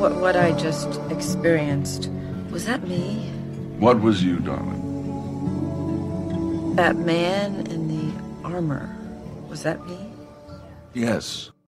What I just experienced, was that me? What was you, darling? That man in the armor, was that me? Yes.